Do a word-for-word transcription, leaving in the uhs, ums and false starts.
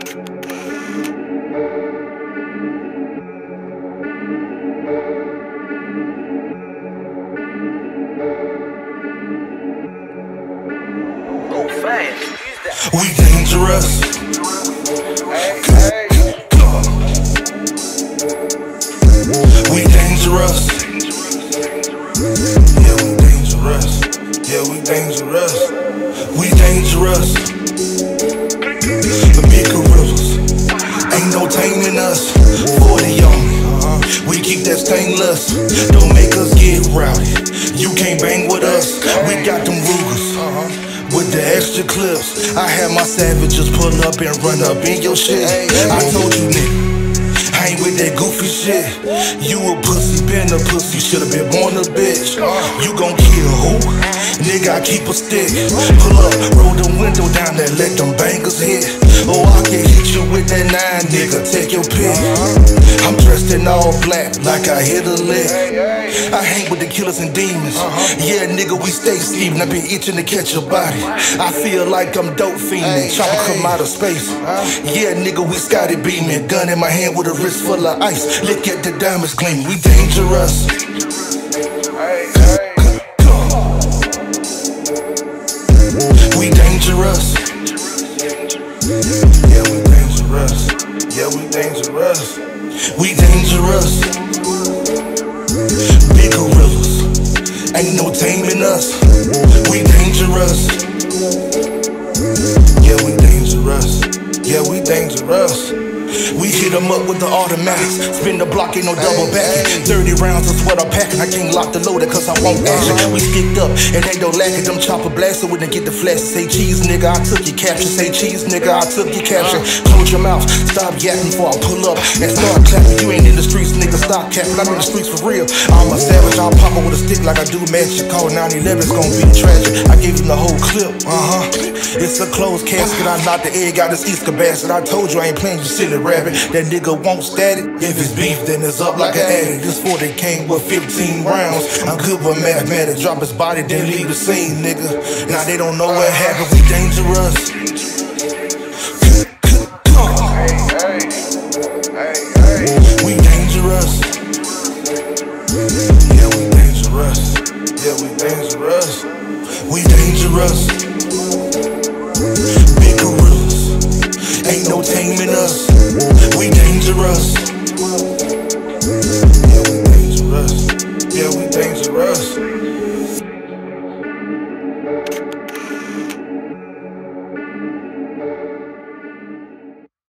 We dangerous. We dangerous. Yeah, we dangerous. Yeah, we dangerous. We dangerous. The big gorillas. Ain't no taming us. forty on me. We keep that stainless. Don't make us get rowdy. You can't bang with us. We got them Rugers with the extra clips. I had my savages pull up and run up in your shit. I told you, nigga, I ain't with that goofy shit. You a pussy, been a pussy, should've been born a bitch. You gon' kill who? Nigga, I keep a stick. Pull up, roll the window down there, let them bangers hit. Oh, I can hit you with that nine, nigga, take your pick. I'm dressed in all black, like I hit a lick. I hang with the killers and demons. Yeah, nigga, we stay scheming. I been itching to catch a body. I feel like I'm dope fiending. Chopper come out of space. Yeah, nigga, we Scotty beaming. Gun in my hand with a wrist full of ice. Look at the diamonds gleaming. We dangerous. We dangerous. Yeah, we dangerous. Yeah, we dangerous. We dangerous. Big gorillas. Ain't no taming us. We dangerous. Yeah, we dangerous. Yeah, we dangerous. We hit them up with the automatics. Spin the block, ain't no double backing. thirty rounds of sweat I'm packing. I can't lock the loader cause I won't action. We sticked up and they don't lack it. Them chopper blasted when they get the flash. Say cheese, nigga, I took your caption. Say cheese, nigga, I took your caption. Close your mouth, stop yapping before I pull up and start clapping. You ain't in the streets, nigga, stop capping. I'm in the streets for real. I'm a savage, I'll pop up with a stick like I do magic. Call nine eleven, it's gonna be tragic. I gave him the whole clip, uh-huh. It's a closed casket, I knocked the egg out this Easter basket. I told you I ain't playing you silly rabbit. That nigga won't static. If it's beef, then it's up like an addict. This forty came with fifteen rounds. I'm good with mathematics. Drop his body, then leave the scene, nigga. Now they don't know what happened. We dangerous. We dangerous. Yeah, we dangerous. Yeah, we dangerous. We dangerous. Big gorillas. Ain't no taming us. We dangerous.